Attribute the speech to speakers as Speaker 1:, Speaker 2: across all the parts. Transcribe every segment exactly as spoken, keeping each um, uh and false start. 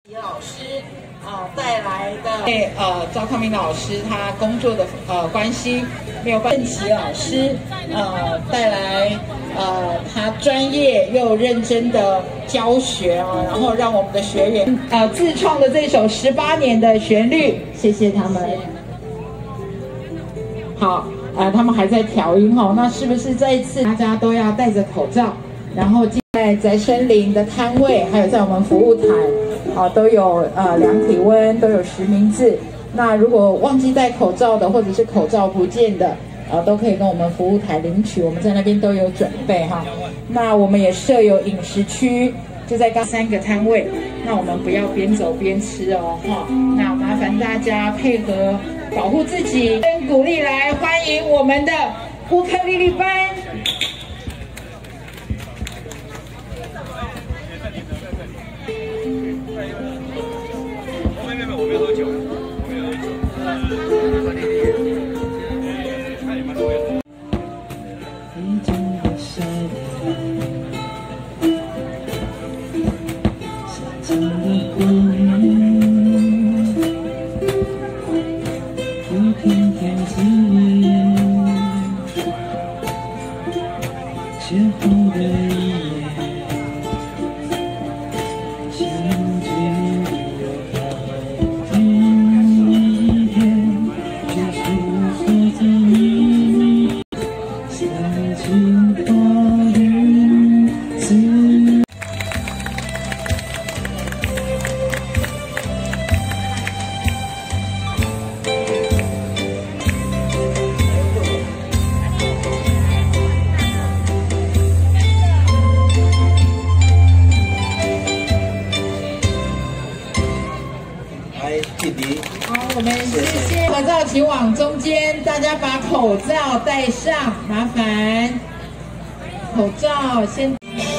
Speaker 1: 老师啊、呃、带来的，呃，赵康明老师他工作的呃关系没有关系，郑琦老师呃带来呃他专业又认真的教学啊，然后让我们的学员呃自创的这首十八年的旋律，谢谢他们。好，呃，他们还在调音哦，那是不是这一次大家都要戴着口罩，然后在在森林的摊位，还有在我们服务台。 啊，都有呃量体温，都有实名制。那如果忘记戴口罩的，或者是口罩不见的，呃，都可以跟我们服务台领取，我们在那边都有准备哈。那我们也设有饮食区，就在刚三个摊位。那我们不要边走边吃哦，哈。那麻烦大家配合保护自己，跟鼓励来欢迎我们的乌克丽丽班。
Speaker 2: 我没有喝酒，我没有喝酒。看你们都有。已经不舍得下场的光明，有片片记忆，邂逅的一夜，相聚。
Speaker 1: 好，我们谢谢合照，请往中间，大家把口罩戴上，麻烦口罩先。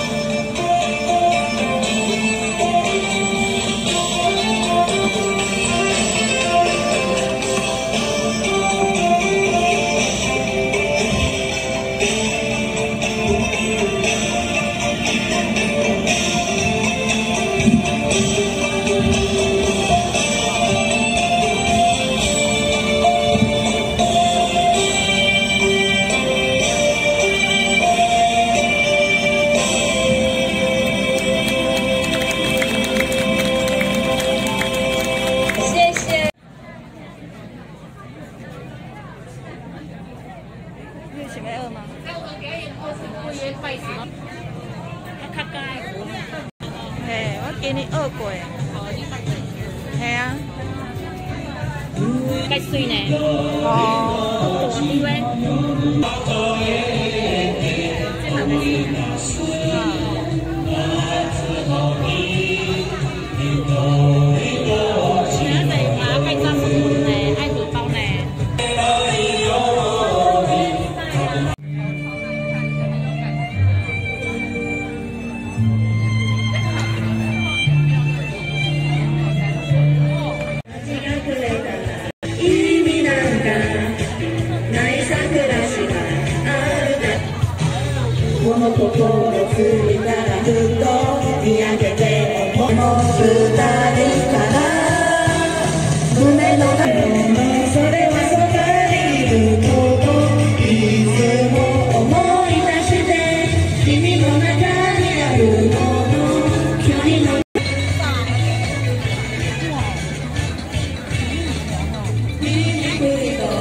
Speaker 3: 想要二吗？哎，我们表演二十不约快死吗？我较介意。嘿，我今年学过。哦，你捌过？嘿啊。介水呢？哦。因为。这哪个水？
Speaker 4: この心をついたらずっと見上げてもう二人から胸の中でそれはそばにいることいつも思い出して君の中にあるもの君の醜いと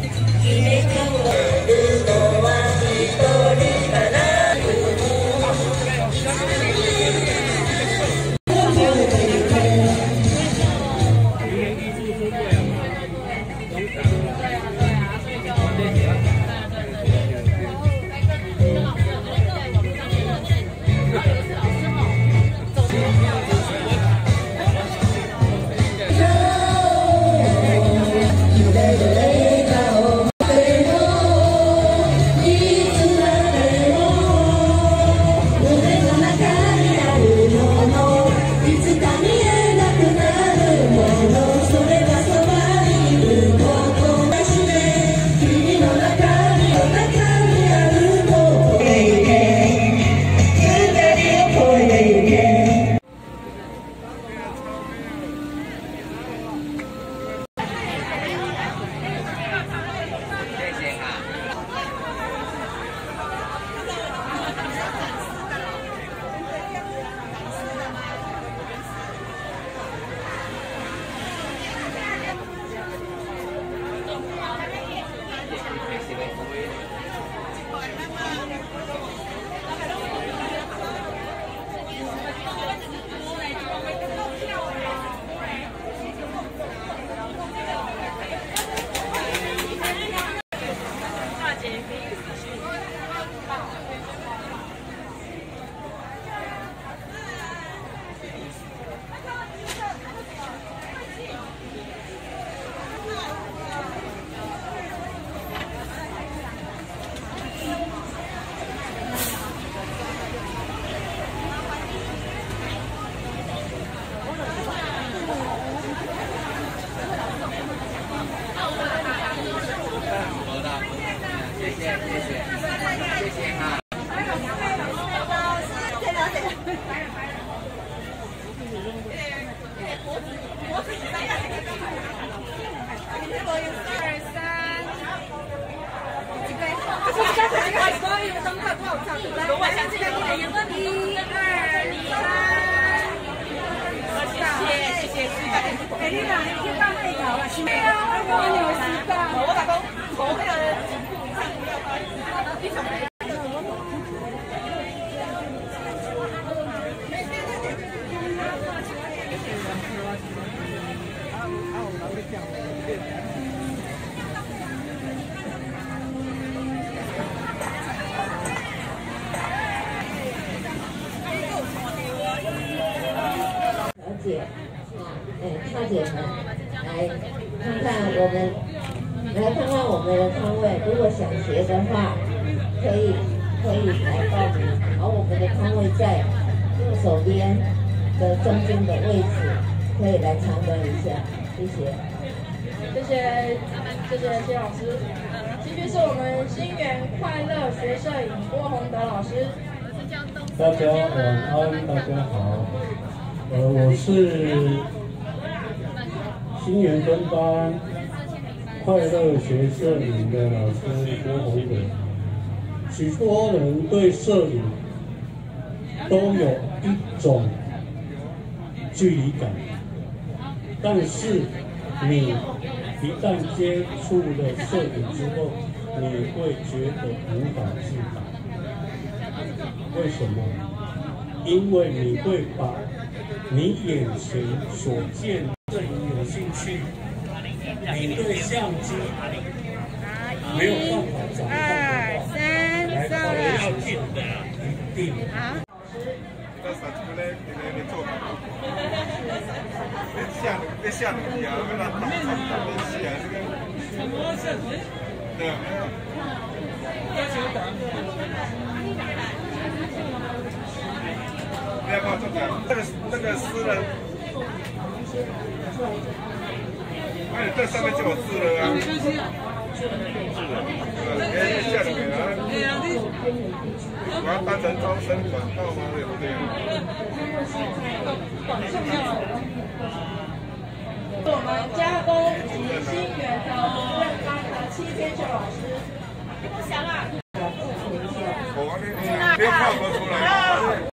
Speaker 4: 入れ替わるのは一人かな
Speaker 5: 姐啊，哎，大姐们来看看我们，来看看我们的摊位。如果想学的话，可以可以来报名。而我们的摊位在右手边的中间的位置，可以来参观一下。谢谢。
Speaker 6: 谢谢谢谢谢老师。继续是我们新园快乐学摄影郭宏德老师。
Speaker 7: 大家晚安，大家好。呃，我是新园分班快乐学摄影的老师郭宏德。许多人对摄影都有一种距离感，但是你一旦接触了摄影之后，你会觉得无法自拔。为什么？因为你会把你眼前所见对你有兴趣，你对相机没有办法掌控的话，来快乐要进的一定。
Speaker 8: 那啥子嘞？你来你做。别吓你，别吓你啊！别让他们他们吓这个。对。不要跟我中奖，那个那个诗人，哎，这上面就有字了啊。哎，吓你啊！我要当成招生广告吗？对不对？
Speaker 6: 我们加工及新园的主任班的七天秀老师。不想啊。